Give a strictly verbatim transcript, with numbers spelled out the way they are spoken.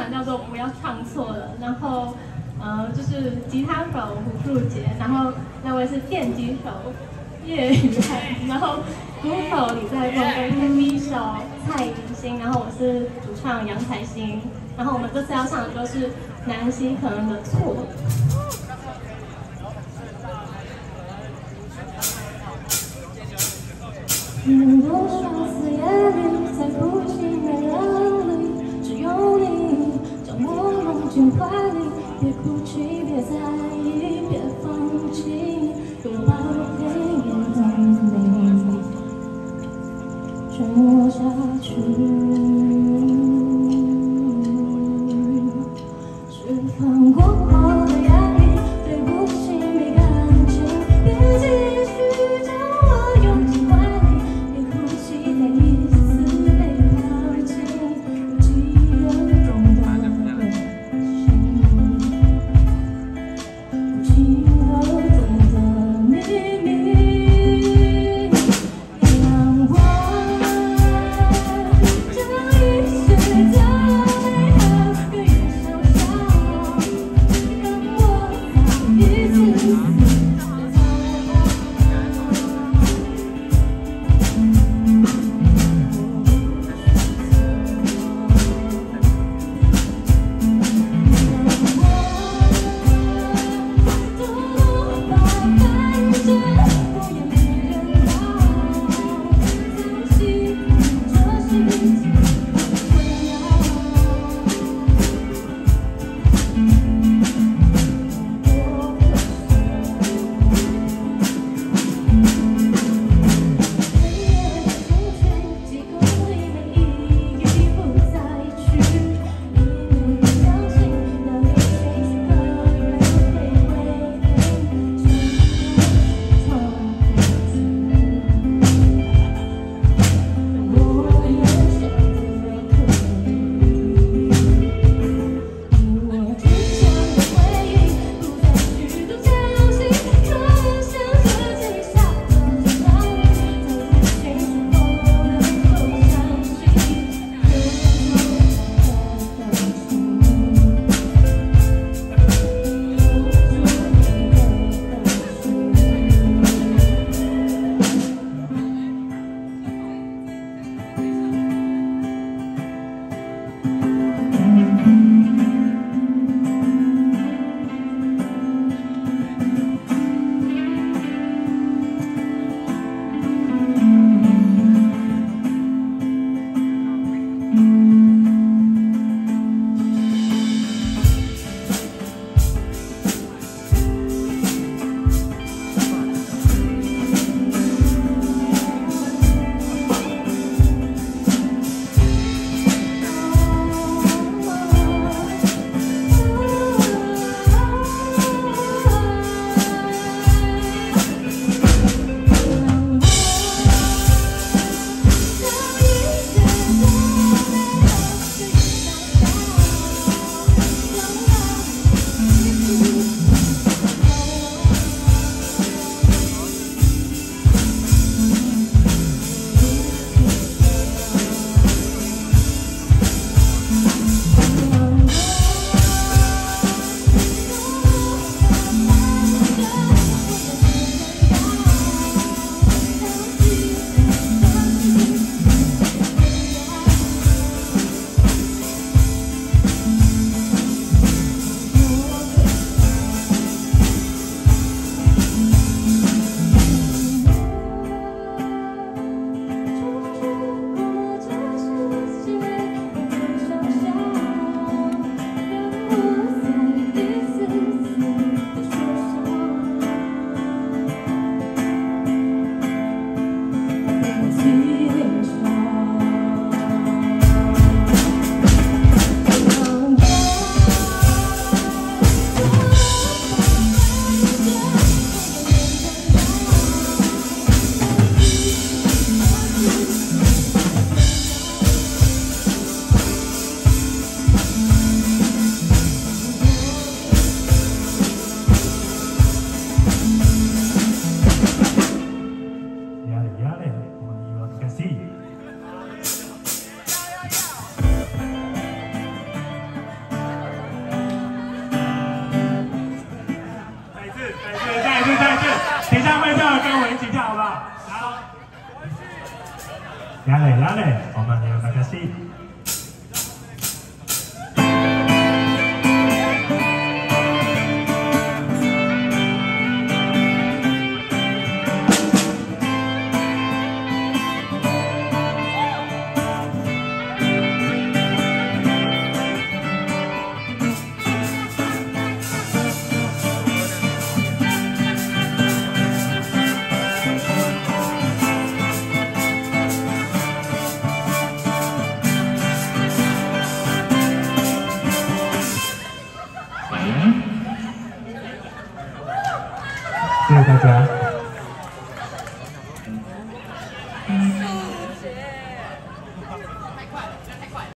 团叫做不要唱错了，然后呃就是吉他手胡树杰，然后那位是电吉手叶雨涵，然后鼓手李在凤跟贝斯手蔡依欣，然后我是主唱杨彩欣，然后我们这次要唱的歌是南希可能的错。 很多相思夜里，在哭泣没了力，只有你将我拥进怀里。别哭泣，别在意，别放弃，拥抱黑夜的美丽，沉默下去。释放过后的压力，对不起没感情，别继续将我拥进怀里。别哭泣，再一丝被抛弃，不记得中的温馨，不记得中的秘密。阳光将易碎的美好永远收藏，让我再一次次的走。 拉嘞拉嘞，我们要大家see。谢谢大家。